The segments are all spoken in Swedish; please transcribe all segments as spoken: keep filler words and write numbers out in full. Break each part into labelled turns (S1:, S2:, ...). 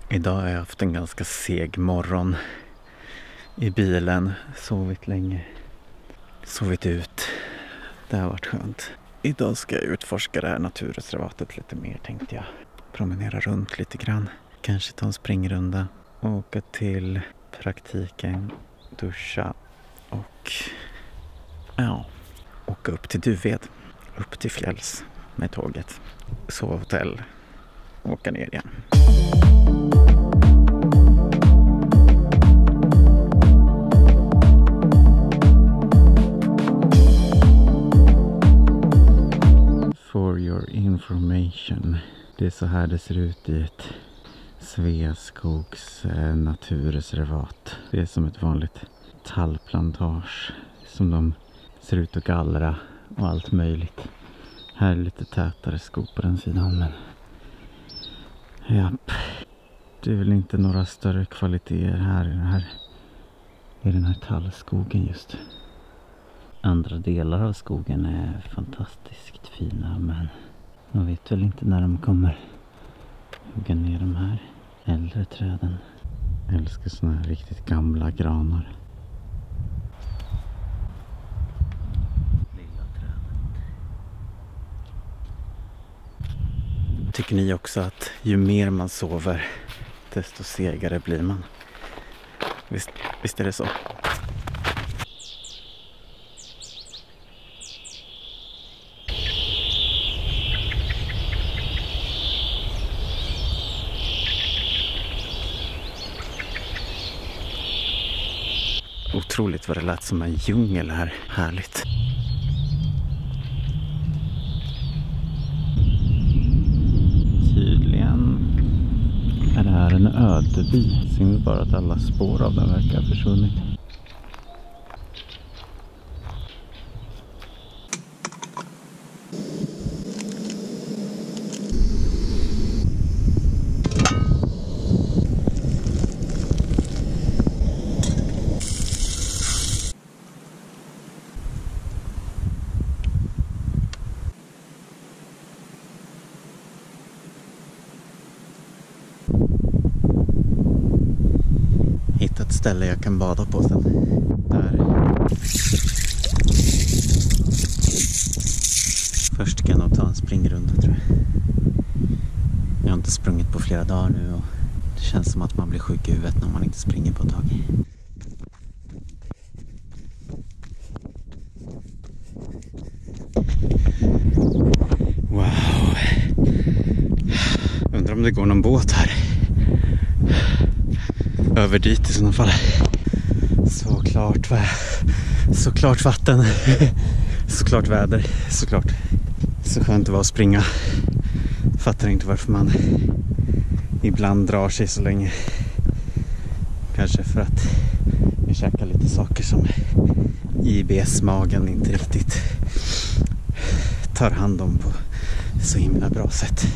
S1: Idag har jag haft en ganska seg morgon i bilen, sovit länge, sovit ut. Det har varit skönt. Idag ska jag utforska det här naturreservatet lite mer, tänkte jag. Promenera runt lite grann, kanske ta en springrunda, åka till praktiken, duscha och ja, åka upp till Duved, upp till fjälls med tåget, sova hotell, åka ner igen. For your information. Det är så här det ser ut i ett Sveaskogs eh, naturreservat. Det är som ett vanligt tallplantage som de ser ut att gallra och allt möjligt. Här är lite tätare skog på den sidan, men japp. Det är väl inte några större kvaliteter här i den här, i den här tallskogen just. Andra delar av skogen är fantastiskt fina, men man vet väl inte när de kommer hugga ner de här äldre träden. Jag älskar såna här riktigt gamla granar. Lilla träden. Tycker ni också att ju mer man sover, desto segare blir man? Visst, visst är det så? Otroligt vad det lät som en djungel här. Härligt. Tydligen är det här en ödeby. Synd bara att alla spår av den verkar ha försvunnit. Ett ställe jag kan bada på sen. Där. Först kan jag nog ta en springrunda, tror jag. Jag har inte sprungit på flera dagar nu och det känns som att man blir sjuk i huvudet när man inte springer på ett tag. Wow. Undrar om det går någon båt här. Över dit i sådana fall. Såklart, såklart vatten. Såklart väder. Såklart. Så skönt det var att springa. Fattar inte varför man ibland drar sig så länge. Kanske för att vi käkar lite saker som I B S-magen inte riktigt tar hand om på så himla bra sätt.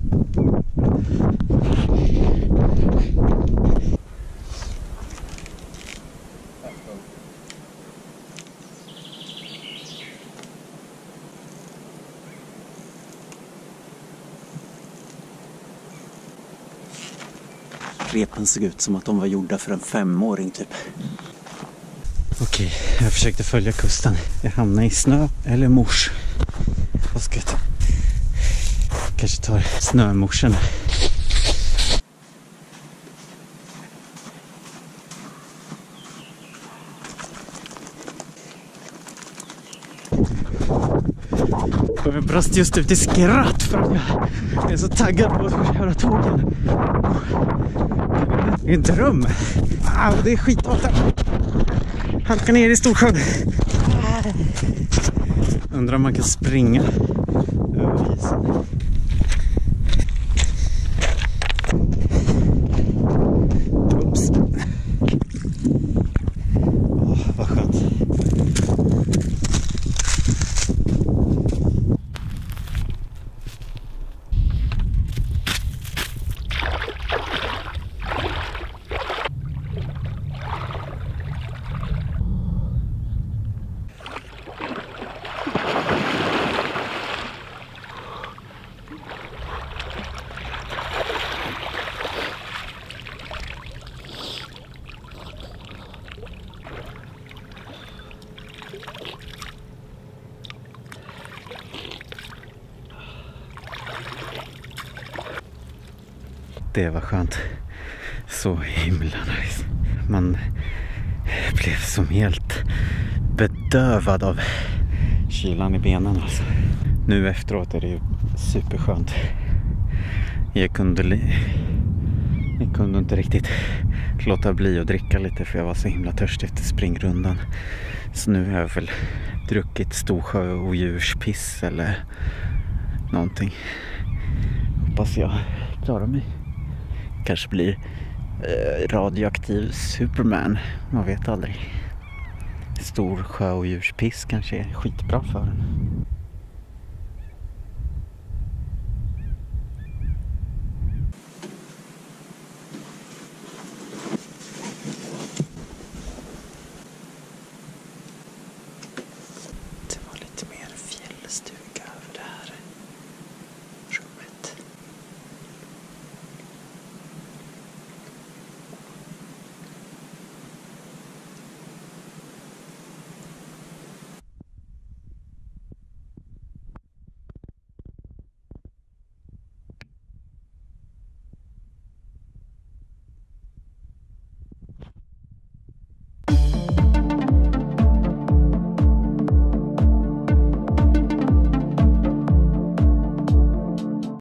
S1: Repen såg ut som att de var gjorda för en femåring typ. Okej, jag försökte följa kusten. Jag hamnade i snö eller mors. Vad ska jag ta? Kanske tar snömorsen. Jag brast just ut i skratt för att jag är så taggad på att få köra tågen. Det är en dröm. Au, det är skitalt. Halka ner i Storsjön. Undrar om man kan springa över isen. Oops. Åh, vad skönt. Det var skönt. Så himla nice. Man blev som helt bedövad av kylan i benen alltså. Nu efteråt är det ju superskönt. Jag kunde, jag kunde inte riktigt låta bli att dricka lite för jag var så himla törstig efter springrundan. Så nu har jag väl druckit Storsjö och djurspiss eller någonting. Hoppas jag klarar mig. Kanske blir eh, radioaktiv Superman. Man vet aldrig. Storsjö och djurspiss kanske är skitbra för en.